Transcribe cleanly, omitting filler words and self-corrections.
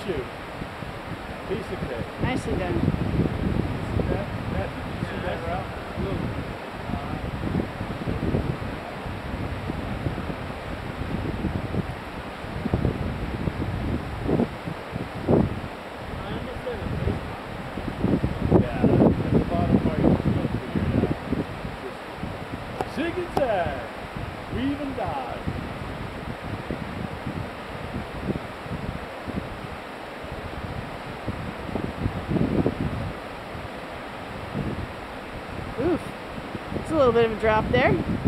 you. Piece of cake. Nicely done. See that? You see that, Ralph? Yeah, at the bottom part you still figure it out. Just zig and zag. Weave and dive. Oof. It's a little bit of a drop there.